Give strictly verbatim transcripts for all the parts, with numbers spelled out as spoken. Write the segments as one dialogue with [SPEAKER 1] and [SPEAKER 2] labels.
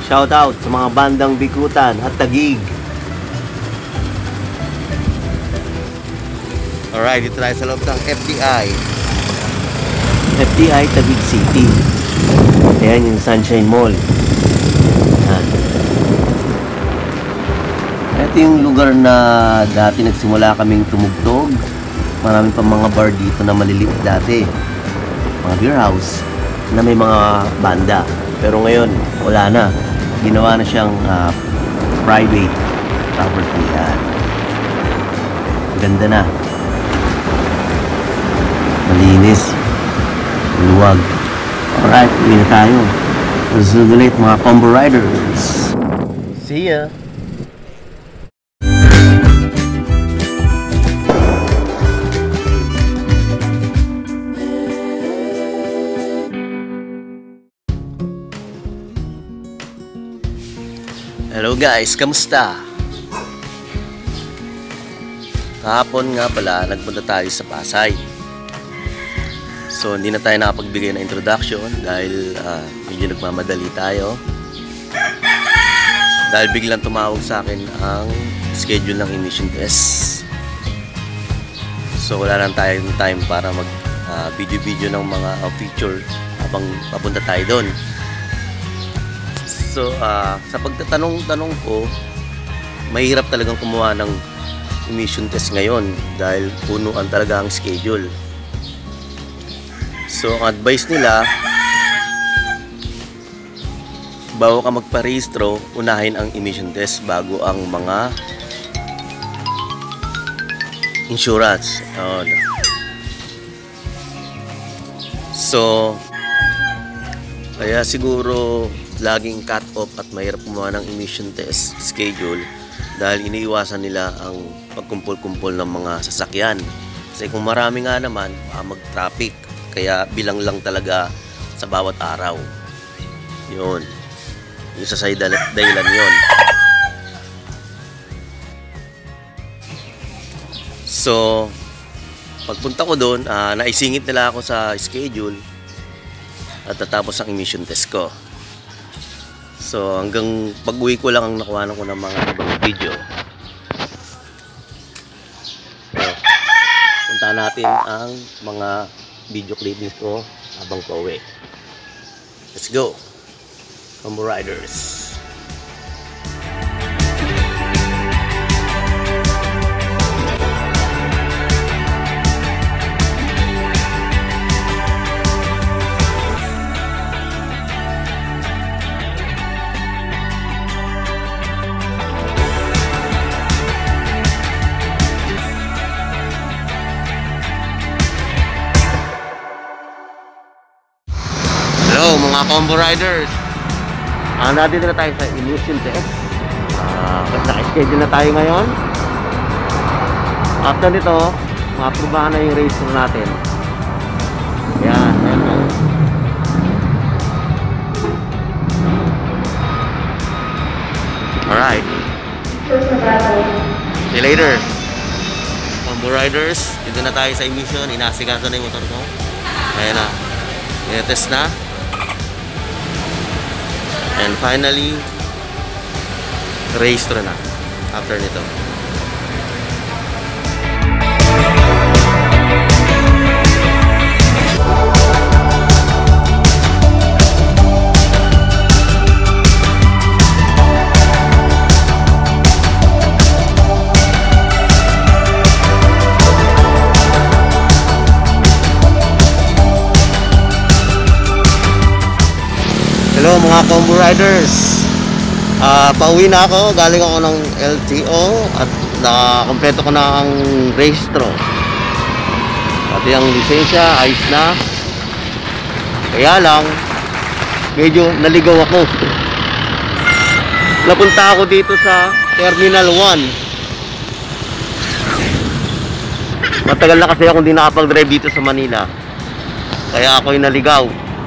[SPEAKER 1] shout out sa mga bandang Bicutan at Taguig. Alright, dito tayo sa loob ng F T I. F T I Taguig City. Ayan yung Sunshine Mall. Ayan. Ito yung lugar na dati nagsimula kaming tumugtog. Maraming pa mga bar dito na maliliit dati. Mga beer house na may mga banda. Pero ngayon, wala na. Ginawa na siyang uh, private property. Yan. Ganda na. Malinis. Luwag. Alright, uwi na tayo. Susugulit mga combo riders. See ya! Hello guys, kamusta? Kahapon nga pala, nagpunta tayo sa Pasay. So hindi na tayo nakapagbigay ng introduction dahil uh, medyo nagmamadali tayo. Dahil biglang tumawag sa akin ang schedule ng emission test. So wala lang tayong time para mag uh, video-video ng mga uh, feature habang papunta tayo doon. So, uh, sa pagtatanong-tanong ko, mahirap talagang kumuha ng emission test ngayon dahil punuan talaga ang schedule. So, ang advice nila, bago ka magparehistro, unahin ang emission test bago ang mga insurance. Oh, no. So, kaya siguro laging cut off at mahirap kumuha ng emission test schedule dahil iniiwasan nila ang pagkumpul-kumpul ng mga sasakyan. Kasi kung marami nga naman, mag-traffic. Kaya bilang lang talaga sa bawat araw. Yun. Yung sa side dahilan yun. So, pagpunta ko doon, uh, naisingit nila ako sa schedule at tatapos ang emission test ko. So hanggang pag-uwi ko lang ang nakuha ko ng mga ibang video. So, punta natin ang mga video clippings ko habang pauwi. Let's go! Combo Riders! Hello mga combo riders, uh, nandito na tayo sa emission test. uh, Naka-schedule na tayo ngayon. After nito, maaprubahan na yung race natin. Yan, yan na. Alright, see you later combo riders. Dito na tayo sa emission. Inasikaso na yung motor ko. Ayan na, i-test na. And finally, race to na after nito. Hello mga combo riders, uh, pauwi na ako, galing ako ng L T O at nakakompleto ko na ang registro. Pati ang lisensya, ayos na. Kaya lang, medyo naligaw ako. Napunta ako dito sa Terminal one. Matagal na kasi ako hindi nakapag-drive dito sa Manila. Kaya ako'y naligaw.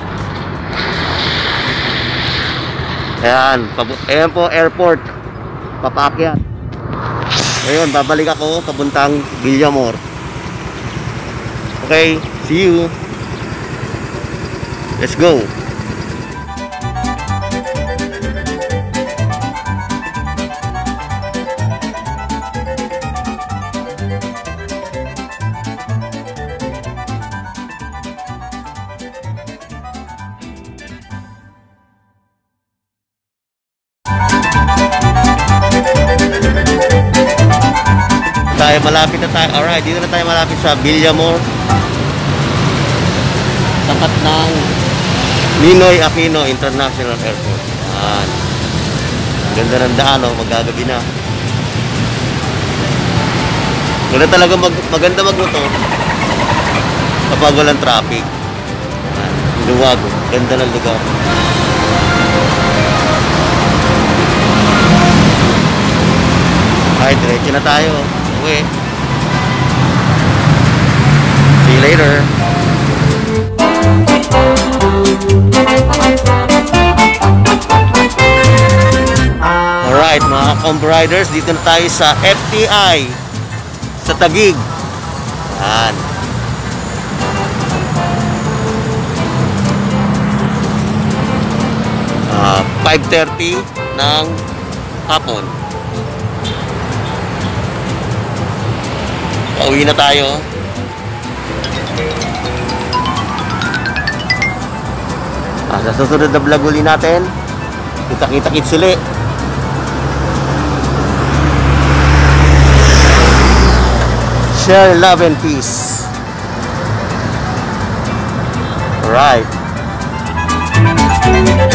[SPEAKER 1] Ayan, ayan po airport, papaakyat. Ngayon, babalik ako papuntang Villamor. Okay, see you. Let's go. tayo, malapit na tayo. Alright, dito na tayo malapit sa Villamor. Tapat ng Ninoy Aquino International Airport. Yan. Ganda ng daan, oh. Magagabi na. Ganda talaga mag, maganda magmotor kapag walang traffic. Yan. Luwag, oh. Ganda ng lugar. Ay, diretso na tayo. Okay. See you later. Alright, mga comborides, dito na tayo sa F T I sa Taguig. Yan. Uh, five thirty ng hapon. Pauwi na tayo. Ah, sa susunod na vlog uli natin, kita-kita-kits uli. Share love and peace. Alright.